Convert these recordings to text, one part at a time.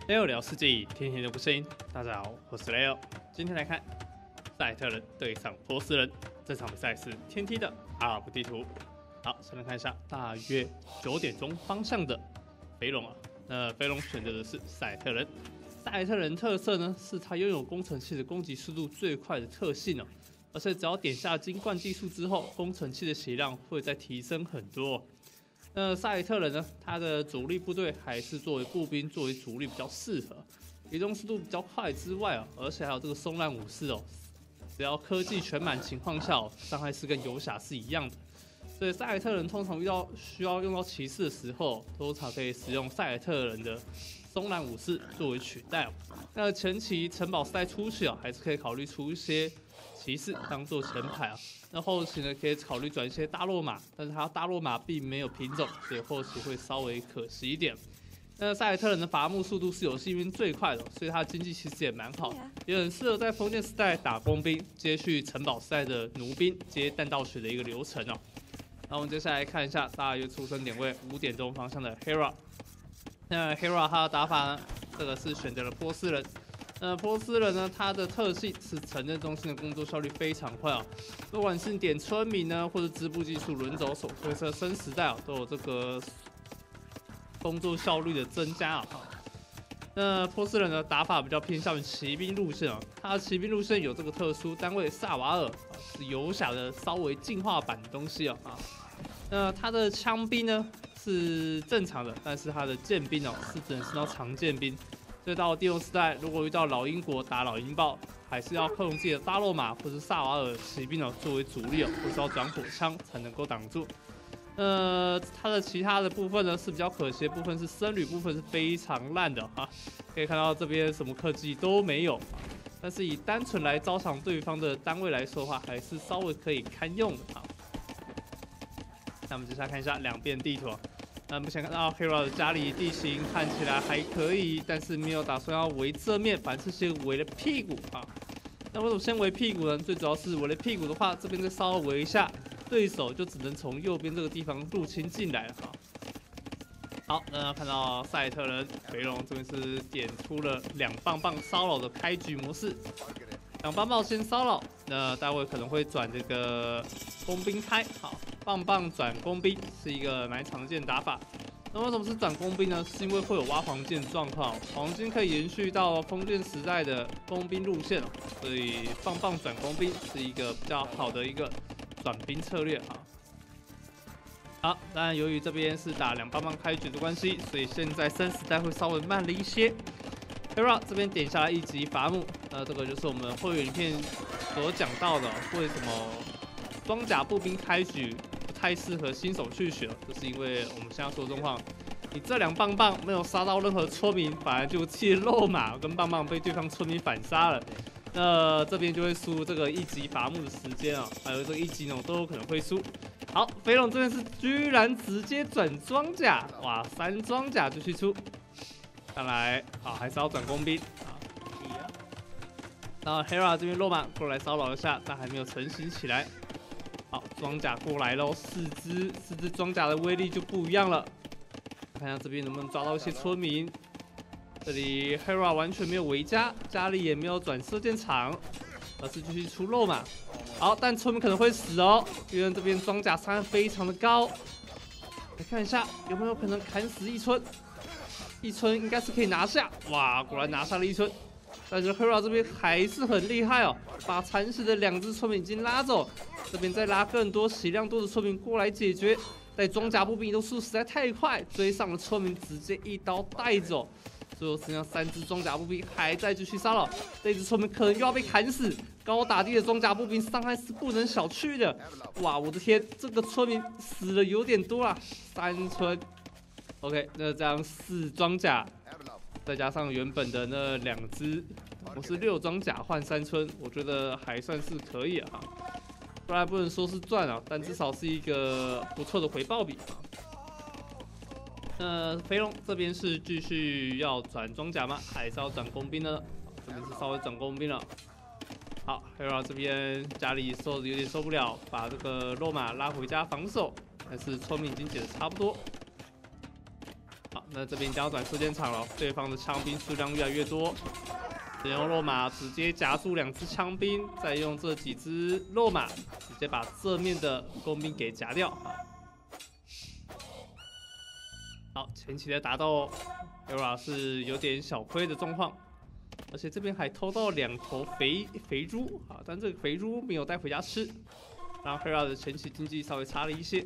Leo 聊世纪，天天都不声音。大家好，我是 Leo。今天来看赛特人对上波斯人，这场比赛是天梯的阿尔布地图。好，先来看一下大约9点钟方向的飞龙啊。那飞龙选择的是赛特人。赛特人特色呢，是它拥有工程器的攻击速度最快的特性哦。而且只要点下金冠技术之后，工程器的血量会再提升很多。那赛特人呢？他的主力部队还是作为步兵作为主力比较适合，移动速度比较快之外啊，而且还有这个松烂武士哦，只要科技全满情况下哦，伤害是跟游侠是一样的。所以赛特人通常需要用到骑士的时候，通常可以使用赛特人的松烂武士作为取代哦。那前期城堡时代初期啊，还是可以考虑出一些骑士当做前排啊。那后期呢，可以考虑转一些大落马，但是它大落马并没有品种，所以后期会稍微可惜一点。那赛特人的伐木速度是游戏里面最快的，所以它的经济其实也蛮好，也很适合在封建时代打工兵，接续城堡时代的弩兵接弹道学的一个流程哦。那我们接下来看一下大约出生点位5点钟方向的 Hera。那 Hera 他的打法呢，这个是选择了波斯人。波斯人呢，他的特性是城镇中心的工作效率非常快啊，不管是点村民呢，或者织布技术轮走手推车生时代啊，都有这个工作效率的增加啊。那波斯人的打法比较偏向于骑兵路线啊，他的骑兵路线有这个特殊单位萨瓦尔，是游侠的稍微进化版的东西啊。那他的枪兵呢是正常的，但是他的剑兵哦是只能升到长剑兵。所以到第6时代，如果遇到老鹰国打老鹰豹，还是要靠用自己的大肉马或是萨瓦尔骑兵作为主力或是要转火枪才能够挡住。它的其他的部分呢是比较可惜的部分，是僧侣部分是非常烂的哈。可以看到这边什么科技都没有，但是以单纯来招降对方的单位来说的话，还是稍微可以堪用的哈。那我们接下来看一下两边地图。目前看到 Hera 的家里地形看起来还可以，但是没有打算要围正面，反而是先围了屁股啊。那为什么先围屁股呢？最主要是围了屁股的话，这边再稍微围一下，对手就只能从右边这个地方入侵进来了哈。好，那看到赛特人肥龙这边是点出了2棒棒骚扰的开局模式，2棒棒先骚扰，那待会可能会转这个工兵开，好。棒棒转工兵是一个蛮常见的打法。那为什么是转工兵呢？是因为会有挖黄金的状况，黄金可以延续到封建时代的工兵路线，所以棒棒转工兵是一个比较好的一个转兵策略啊。好，当然由于这边是打2棒棒开局的关系，所以现在3时代会稍微慢了一些。Hera 这边点下来1级伐木，这个就是我们会员影片所讲到的，为什么装甲步兵开局太适合新手去学，就是因为我们现在说的状况，你这2棒棒没有杀到任何村民，反而就弃肉马跟棒棒被对方村民反杀了，那这边就会输这个1级伐木的时间啊，还有这个1级呢都有可能会输。好，肥龙这边是居然直接转装甲，哇，3装甲就去出，看来啊还是要转工兵啊。然后 Hera 这边肉马过来骚扰一下，但还没有成型起来。好，装甲过来喽，4只装甲的威力就不一样了。看一下这边能不能抓到一些村民。这里 Hera 完全没有围家，家里也没有转射箭场，而是继续出肉嘛。好，但村民可能会死哦，因为这边装甲伤害非常的高。来看一下有没有可能砍死一村，一村应该是可以拿下。哇，果然拿下了一村。但是 Hera 这边还是很厉害哦，把蚕食的2只村民已经拉走，这边再拉更多血量多的村民过来解决。但装甲步兵移动速度实在太快，追上了村民直接一刀带走。最后剩下3只装甲步兵还在继续骚扰，这只村民可能又要被砍死。高打地的装甲步兵伤害是不能小觑的。哇，我的天，这个村民死了有点多啊，3村。OK， 那这样4装甲。再加上原本的那2只，我是6装甲换3村，我觉得还算是可以啊，不然不能说是赚啊，但至少是一个不错的回报比啊。肥龙这边是继续要转装甲吗？还是要转工兵呢？这边是稍微转工兵了。好 ，Hera 这边家里有点受不了，把这个肉马拉回家防守，但是村民已经解得差不多。好， 那这边将要转射箭场了，对方的枪兵数量越来越多。使用肉马直接夹住2只枪兵，再用这几只肉马直接把这面的工兵给夹掉。好，前期的打斗 ，Hera 是有点小亏的状况，而且这边还偷到2头肥猪啊，但这个肥猪没有带回家吃，让 Hera 的前期经济稍微差了一些。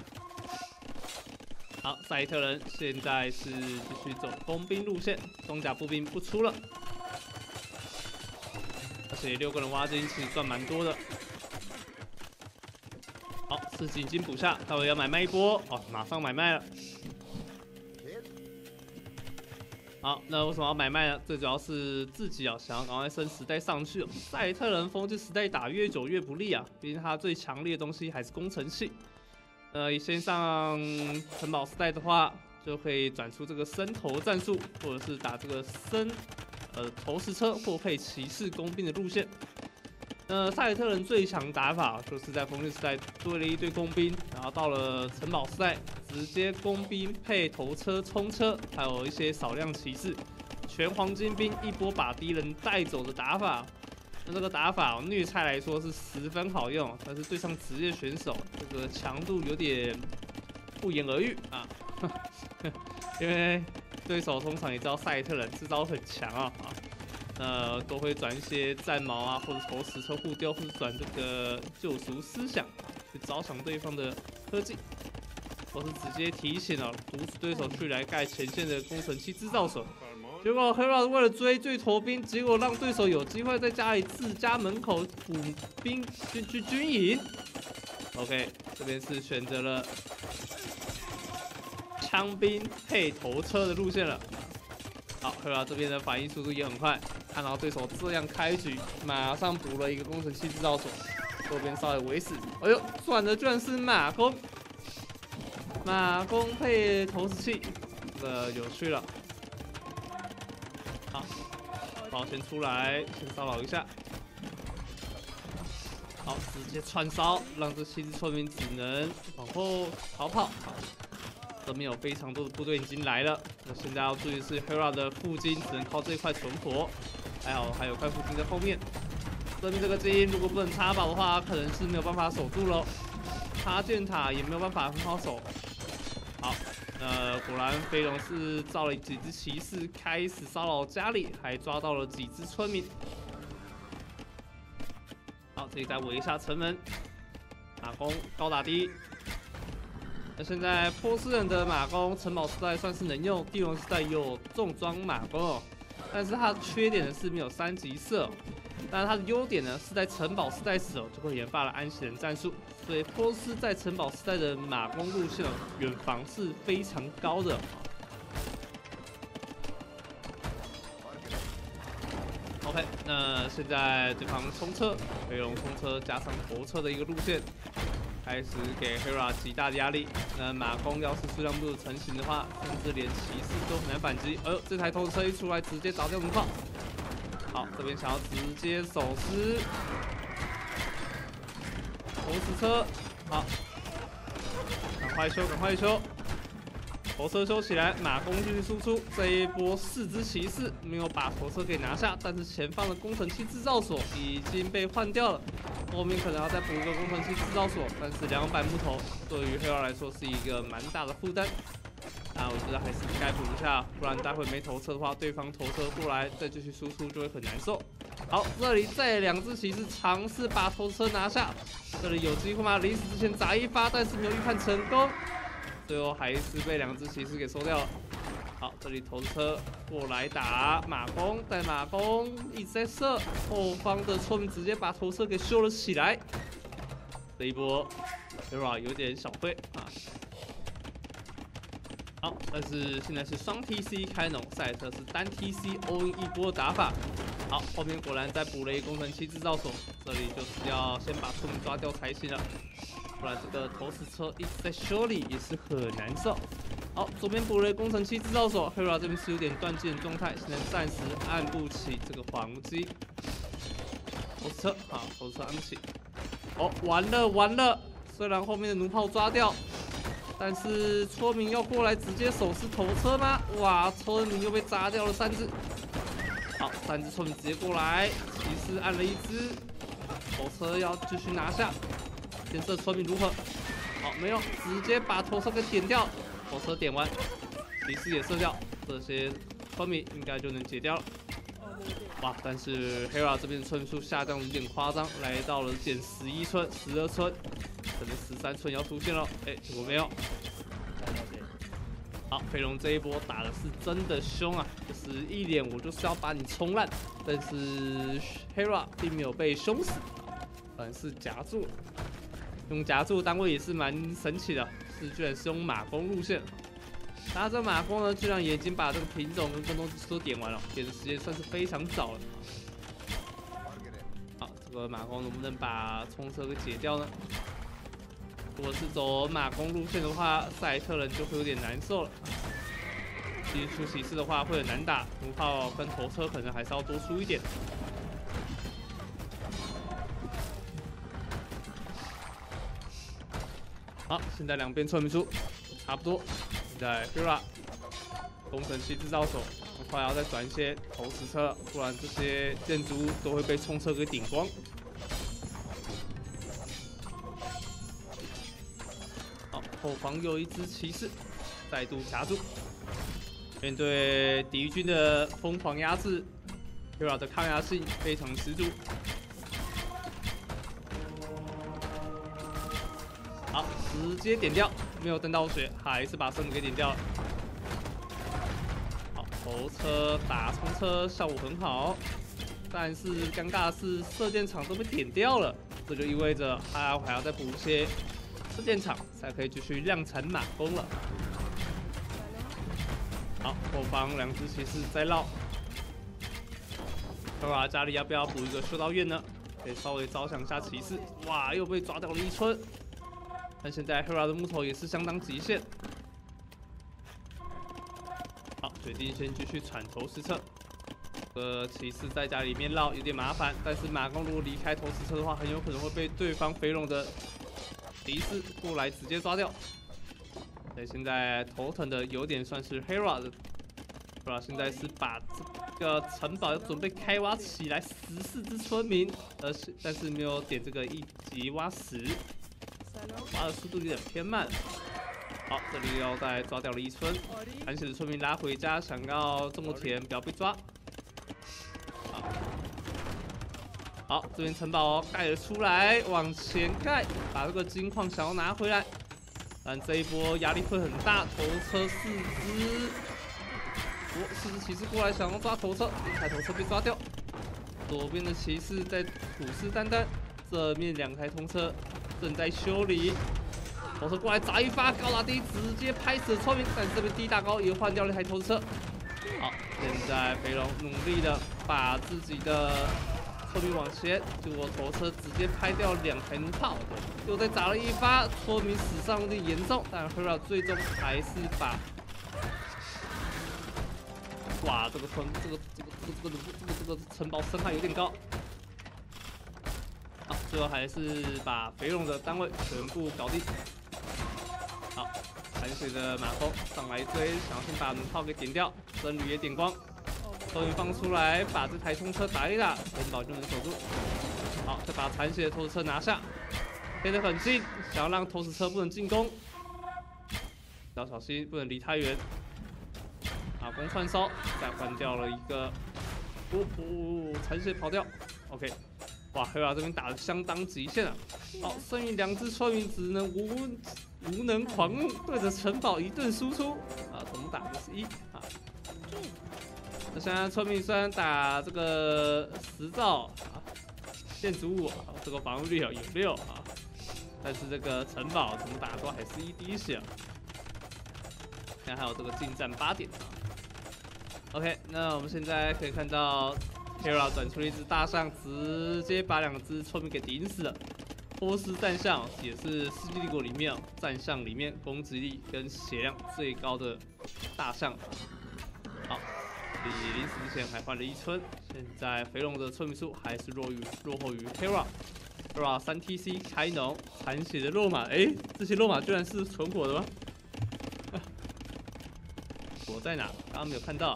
好，赛特人现在是继续走工兵路线，装甲步兵不出了。而且6个人挖金其实赚蛮多的。好，刺激已经补下，待会要买卖一波哦，马上买卖了。好，那为什么要买卖呢？最主要是自己啊想要赶快升时代上去。赛特人风之时代打越久越不利啊，毕竟它最强烈的东西还是工程器。先上城堡时代的话，就可以转出这个升头战术，或者是打这个投石车或配骑士工兵的路线。赛尔特人最强打法就是在风之时代堆了一堆工兵，然后到了城堡时代，直接工兵配头车、冲车，还有一些少量骑士，全黄金兵一波把敌人带走的打法。那这个打法虐菜来说是10分好用，但是对上职业选手，这个强度有点不言而喻啊。因为对手通常也知道赛特人这招很强啊，都会转一些战矛啊，或者投石车互丢，或者转这个救赎思想去招降对方的科技，或是直接提醒阻止对手去来盖前线的工程器制造所。结果 Hera 为了追头兵，结果让对手有机会在家里自家门口补兵去军营。OK， 这边是选择了枪兵配头车的路线了。好 ，Hera 这边的反应速度也很快，看到对手这样开局，马上补了一个工程器制造所，右边稍微围死。哎呦，转的居然是马弓配投石器，这个有趣了。好，宝先出来，先骚扰一下。好，直接串烧，让这7只村民只能往后逃跑。好，这边有非常多的部队已经来了。那现在要注意的是 ，Hera 的附近只能靠这块存活，还有块附近在后面。这边这个精英如果不能插宝的话，可能是没有办法守住喽。插箭塔也没有办法很好守。好。果然飞龙是造了几只骑士开始骚扰家里，还抓到了几只村民。好，这里再围一下城门，马弓高打低。那现在波斯人的马弓城堡时代算是能用，帝王时代也有重装马弓哦，但是它的缺点呢是没有3级射。但是它的优点呢，是在城堡时代时就会研发了安息人战术，所以波斯在城堡时代的马弓路线远防是非常高的。OK， 那现在对方冲车，飞龙冲车加上头车的一个路线，开始给 Hera 极大的压力。那马弓要是数量不成型的话，甚至连骑士都很难反击。这台头车一出来，直接打掉弩炮。好，这边想要直接手撕投石车，好，赶快修，头车修起来，马弓继续输出。这一波4只骑士没有把头车给拿下，但是前方的工程器制造所已经被换掉了，后面可能要再补一个工程器制造所，但是200木头对于 Hera 来说是一个蛮大的负担。我觉得还是该补一下，不然待会没头车的话，对方头车过来再继续输出就会很难受。好，这里再2只骑士尝试把头车拿下，这里有机会吗？临死之前砸一发，但是没有预判成功，最后还是被2只骑士给收掉了。好，这里头车过来打马弓，但马弓一直在射，后方的村民直接把头车给修了起来。这一波 Hera 有点小亏啊。好，但是现在是双 TC 开农，赛特是单 TC all in 一波打法。好，后面果然再补了一个工程器制造所，这里就是要先把村民抓掉才行了，不然这个投石车一直在修理也是很难受。好，左边补了一个工程器制造所 ，Hera 这边是有点断剑的状态，现在暂时按不起这个黄金。投石车，好，投石车按不起。完了，虽然后面的弩炮抓掉。 但是村民要过来直接手撕头车吗？哇，村民又被砸掉了3只。好，3只村民直接过来，骑士按了1只，头车要继续拿下。颜色村民如何？好，没有，直接把头车给点掉。头车点完，骑士也射掉，这些村民应该就能解掉了。哇，但是 Hera 这边的村数下降有点夸张，来到了减11村、12村，可能13村要出现了。哎，结果没有。好，飞龙这一波打的是真的凶啊，就是一脸我就是要把你冲烂，但是 Hera 并没有被凶死，反而是夹住了。用夹住的单位也是蛮神奇的，居然是用马弓路线。他这马弓呢，居然也已经把这个品种跟东西都点完了，点的时间算是非常早了。好，这个马弓能不能把冲车给解掉呢？如果是走马弓路线的话，赛特人就会有点难受了。其实出骑士的话会很难打，弩炮跟头车可能还是要多出一点。好，现在两边村民数差不多。现在 Hera 工程器制造所很快要再转一些投石车，不然这些建筑物都会被冲车给顶光。好，后方又一支骑士再度夹住，面对敌军的疯狂压制 ，Hera 的抗压性非常十足。好，直接点掉，没有蹬到血，还是把圣母给点掉了。好，头车打冲车效果很好，但是尴尬的是射箭场都被点掉了，这就意味着他还要再补一些射箭场，才可以继续量产马弓了。好，后方2只骑士在绕，Hera家里要不要补一个修道院呢？可以稍微着想一下骑士。哇，又被抓掉了1村。但现在 Hera 的木头也是相当极限。好，决定先继续铲投石车。骑士在家里面绕有点麻烦，但是马弓如果离开投石车的话，很有可能会被对方肥龙的骑士过来直接抓掉。所以现在头疼的有点算是 Hera 的。Hera 现在是把这个城堡准备开挖起来14只村民，但是没有点这个1级挖石。挖的速度有点偏慢。好，这里要再抓掉了1村，残血的村民拉回家，想要种田，不要被抓。好，这边城堡盖了出来，往前盖，把这个金矿想要拿回来。但这一波压力会很大，头车4只，4只骑士过来想要抓头车，一台头车被抓掉。左边的骑士在虎视眈眈，这面2台通车正在修理，头车过来砸一发，高打低直接拍死村民，但是这边第一大高也换掉了一台头车。好，现在肥龙努力的把自己的村民往前，结果头车直接拍掉2台弩炮，又再砸了一发，村民死伤有点严重，但 Hera 最终还是把，哇，这个城堡伤害有点高。好，最后还是把肥龙的单位全部搞定。好，残血的马弓上来追，想要先把弩炮给点掉，僧侣也点光，终于放出来，把这台冲车打一打，城堡就能守住。好，再把残血的投石车拿下，贴得很近，想要让投石车不能进攻，要小心，不能离太远。马弓串烧，再换掉了一个，残血跑掉 ，OK。哇 ，Hera 这边打得相当极限啊！好，剩余2只村民只能无能狂怒，对着城堡一顿输出啊！总打51啊！那现在村民虽然打这个10兆啊，建筑物啊，这个防御率有6啊，但是这个城堡怎么打都还是1滴血啊！现在还有这个近战8点啊。OK， 那我们现在可以看到。Hera 转出了一只大象，直接把2只村民给顶死了。波斯战象也是世纪帝国里面战象里面攻击力跟血量最高的大象。好，比临死之前还换了1村，现在肥龙的村民数还是落后于 Hera。Hera 3TC 开农，残血的肉马，这些肉马居然是存活的吗？ 在哪？刚刚没有看到。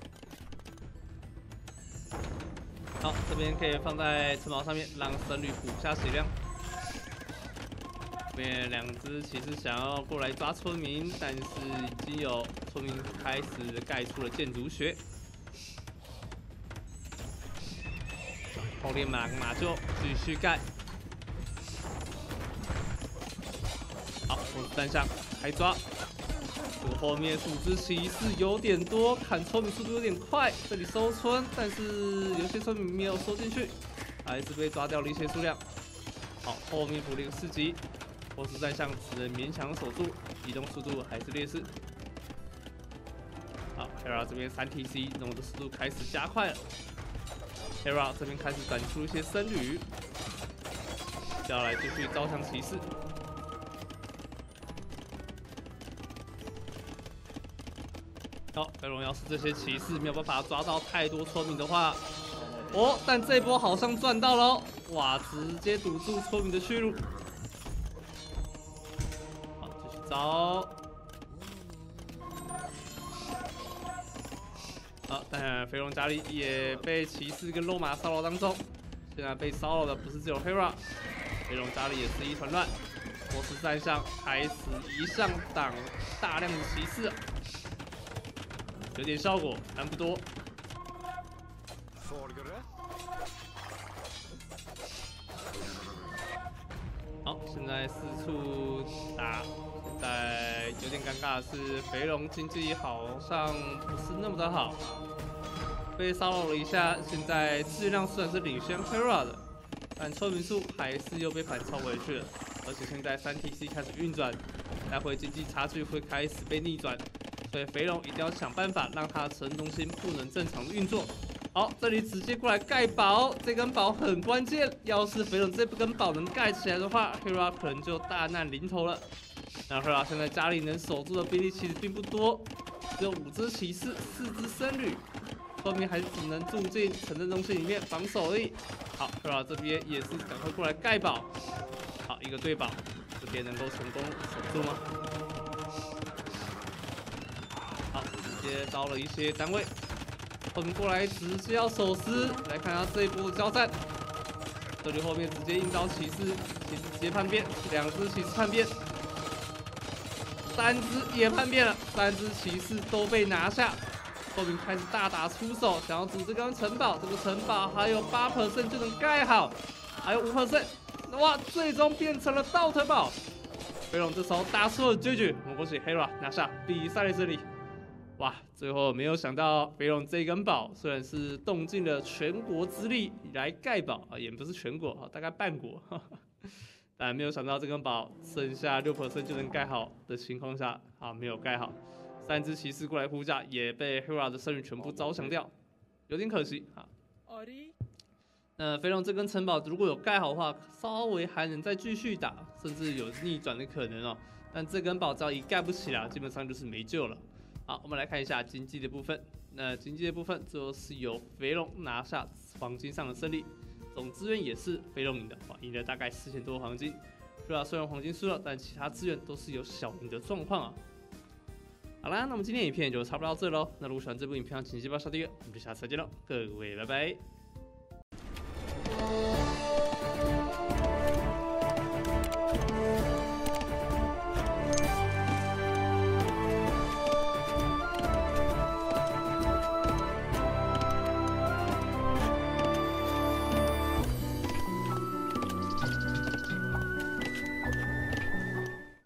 好，这边可以放在城堡上面，让僧侣补下血量。这边2只骑士想要过来抓村民，但是已经有村民开始盖出了建筑学。后面马厩继续盖。好，波斯单向开抓。这个后面5只骑士有点多，砍村民速度有点快。这里收村，但是有些村民没有收进去，还是被抓掉了一些数量。好，后面补了一个4级。波斯单向只能勉强守住，移动速度还是劣势。好 ，Hera 这边3TC，弄的速度开始加快了。Hera 这边开始转出一些僧侣，接下来继续招降骑士。好，飞龙要是这些骑士没有办法抓到太多村民的话，哦，但这一波好像赚到了哦，哇，直接堵住村民的去路。好，好，当然，飞龙加利也被骑士跟肉马骚扰当中。现在被骚扰的不是只有 Hera， 飞龙加利也是一团乱。波斯单向开始一上挡大量的骑士，有点效果，但不多。好，现在4处打。但有点尴尬的是，肥龙经济好像不是那么的好，被骚扰了一下。现在质量虽然是领先 Hera 的，但村民数还是又被反超回去了。而且现在3TC 开始运转，待会经济差距会开始被逆转，所以肥龙一定要想办法让他城中心不能正常的运作。好，这里直接过来盖堡，这根堡很关键。要是肥龙这根堡能盖起来的话 ，Hera 可能就大难临头了。那 Hera 现在家里能守住的兵力其实并不多，只有5只骑士、4只僧侣，后面还是只能住进城镇中心里面防守而已。好 ，Hera 这边也是赶快过来盖堡。好，一个对堡，这边能够成功守住吗？好，直接招了一些单位，后面过来直接要守尸。来看下这一波的交战，这里后面直接硬招骑士，骑士直接叛变，2只骑士叛变。3只也叛变了，3只骑士都被拿下。后面开始大打出手，想要组织这个城堡。这个城堡还有8% 就能盖好，还有5%，哇，最终变成了道特堡。飞龙这时候打出了GG，我们恭喜 Hera 拿下比赛的胜利。哇，最后没有想到飞龙这根堡虽然是动尽了全国之力来盖堡啊，也不是全国，大概半国。但没有想到这根堡剩下6% 就能盖好的情况下，没有盖好，3只骑士过来护驾，也被 Hera 的僧侣全部招降掉，有点可惜啊。那飞龙这根城堡如果有盖好的话，稍微还能再继续打，甚至有逆转的可能哦。但这根堡只要一盖不起来，基本上就是没救了。好，我们来看一下经济的部分。那经济的部分最后是由飞龙拿下黄金上的胜利。总资源也是飞龙赢的，赢了大概4000多黄金。虽然黄金输了，但其他资源都是有小赢的状况啊。好啦，那我们今天影片就差不多到这喽。那如果喜欢这部影片，请记得订阅，我们就下次再见喽，各位拜拜。